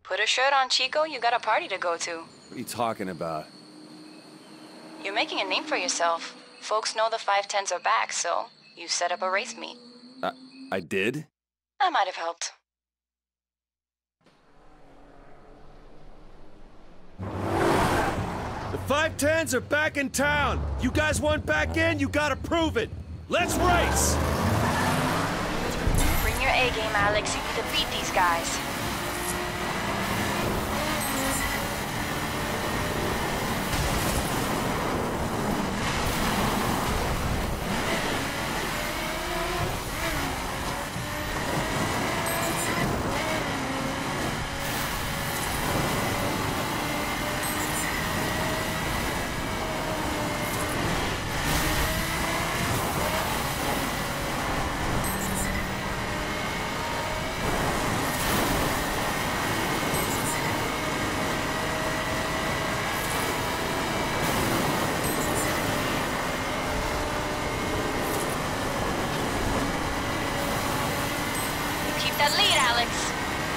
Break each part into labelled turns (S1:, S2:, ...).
S1: Put a shirt on, Chico. You got a party to go to.
S2: What are you talking about?
S1: You're making a name for yourself. Folks know the 510s are back, so you set up a race meet.
S2: I did?
S1: I might have helped.
S2: The 510s are back in town! You guys want back in? You gotta prove it! Let's race!
S1: Bring your A game, Alex. You need to beat these guys. Keep that lead, Alex.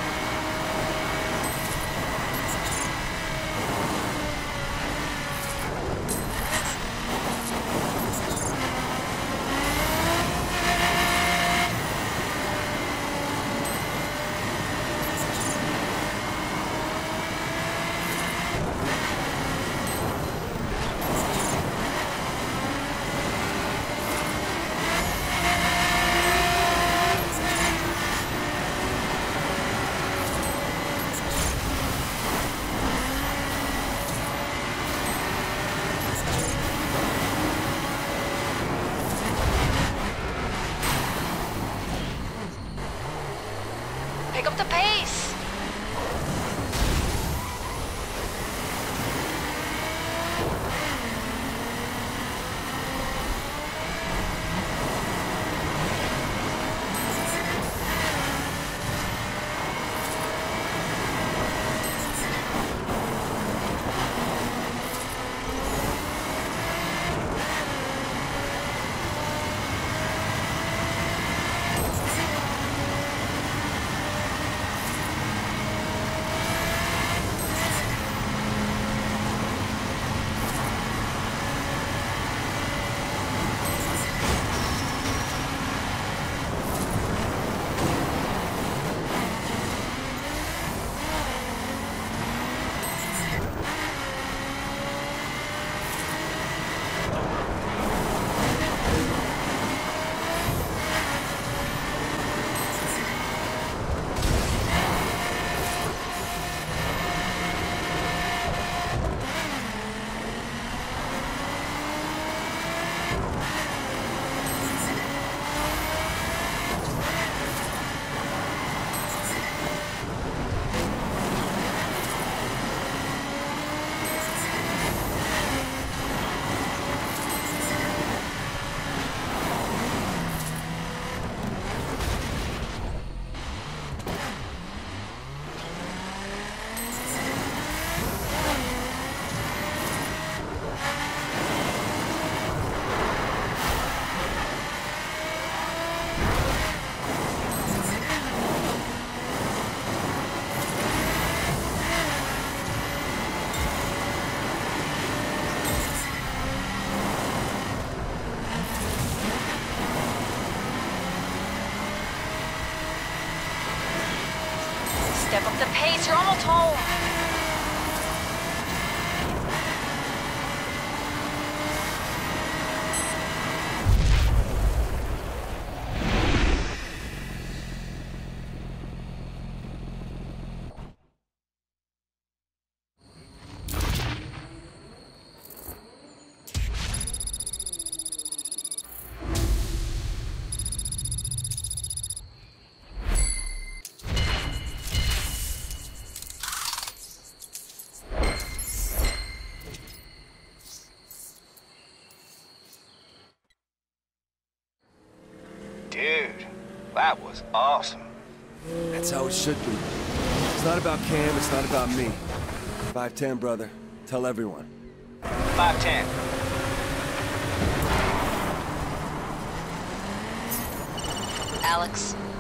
S1: Pick up the pace. Step up the pace, you're almost home.
S3: Dude, that was awesome.
S2: That's how it should be. It's not about Cam, it's not about me. 510, brother. Tell everyone.
S3: 510.
S1: Alex,